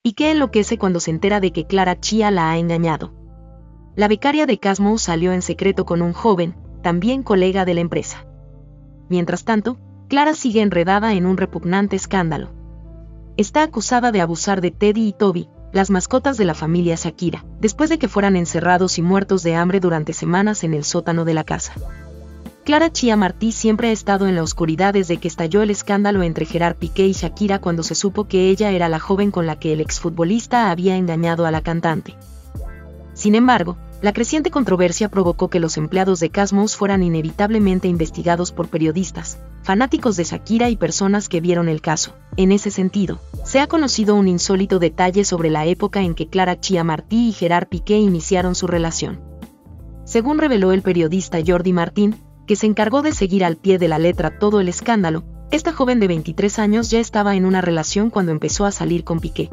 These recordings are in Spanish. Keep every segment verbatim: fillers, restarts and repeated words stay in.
Piqué enloquece cuando se entera de que Clara Chia la ha engañado. La becaria de Cosmos salió en secreto con un joven, también colega de la empresa. Mientras tanto, Clara sigue enredada en un repugnante escándalo. Está acusada de abusar de Teddy y Toby, las mascotas de la familia Shakira, después de que fueran encerrados y muertos de hambre durante semanas en el sótano de la casa. Clara Chia Martí siempre ha estado en la oscuridad desde que estalló el escándalo entre Gerard Piqué y Shakira cuando se supo que ella era la joven con la que el exfutbolista había engañado a la cantante. Sin embargo, la creciente controversia provocó que los empleados de Cosmos fueran inevitablemente investigados por periodistas, fanáticos de Shakira y personas que vieron el caso. En ese sentido, se ha conocido un insólito detalle sobre la época en que Clara Chia Martí y Gerard Piqué iniciaron su relación. Según reveló el periodista Jordi Martín, que se encargó de seguir al pie de la letra todo el escándalo, esta joven de veintitrés años ya estaba en una relación cuando empezó a salir con Piqué.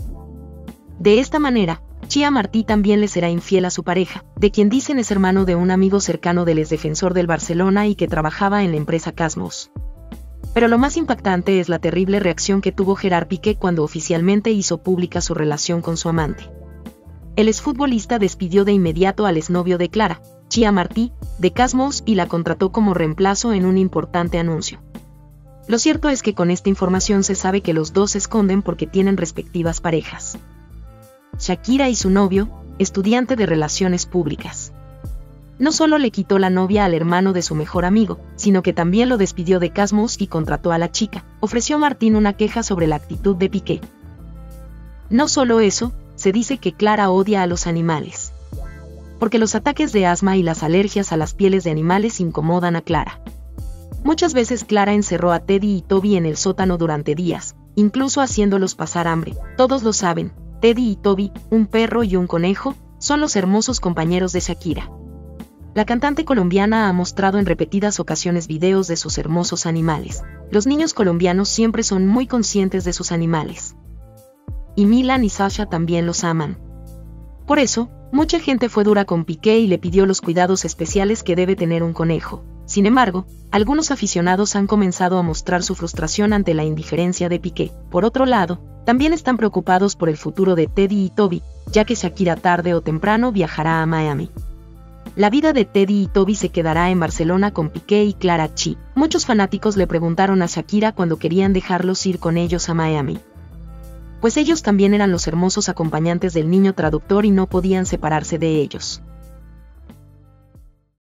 De esta manera, Chia Martí también le será infiel a su pareja, de quien dicen es hermano de un amigo cercano del exdefensor del Barcelona y que trabajaba en la empresa Cosmos. Pero lo más impactante es la terrible reacción que tuvo Gerard Piqué cuando oficialmente hizo pública su relación con su amante. El exfutbolista despidió de inmediato al exnovio de Clara, Chia Martí, de Cosmos y la contrató como reemplazo en un importante anuncio. Lo cierto es que con esta información se sabe que los dos se esconden porque tienen respectivas parejas. Shakira y su novio, estudiante de Relaciones Públicas. No solo le quitó la novia al hermano de su mejor amigo, sino que también lo despidió de Cosmos y contrató a la chica, ofreció Martín una queja sobre la actitud de Piqué. No solo eso, se dice que Clara odia a los animales. Porque los ataques de asma y las alergias a las pieles de animales incomodan a Clara. Muchas veces Clara encerró a Teddy y Toby en el sótano durante días, incluso haciéndolos pasar hambre. Todos lo saben, Teddy y Toby, un perro y un conejo, son los hermosos compañeros de Shakira. La cantante colombiana ha mostrado en repetidas ocasiones videos de sus hermosos animales. Los niños colombianos siempre son muy conscientes de sus animales. Y Milan y Sasha también los aman. Por eso, mucha gente fue dura con Piqué y le pidió los cuidados especiales que debe tener un conejo. Sin embargo, algunos aficionados han comenzado a mostrar su frustración ante la indiferencia de Piqué. Por otro lado, también están preocupados por el futuro de Teddy y Toby, ya que Shakira tarde o temprano viajará a Miami. La vida de Teddy y Toby se quedará en Barcelona con Piqué y Clara Chia. Muchos fanáticos le preguntaron a Shakira cuando querían dejarlos ir con ellos a Miami. Pues ellos también eran los hermosos acompañantes del niño traductor y no podían separarse de ellos.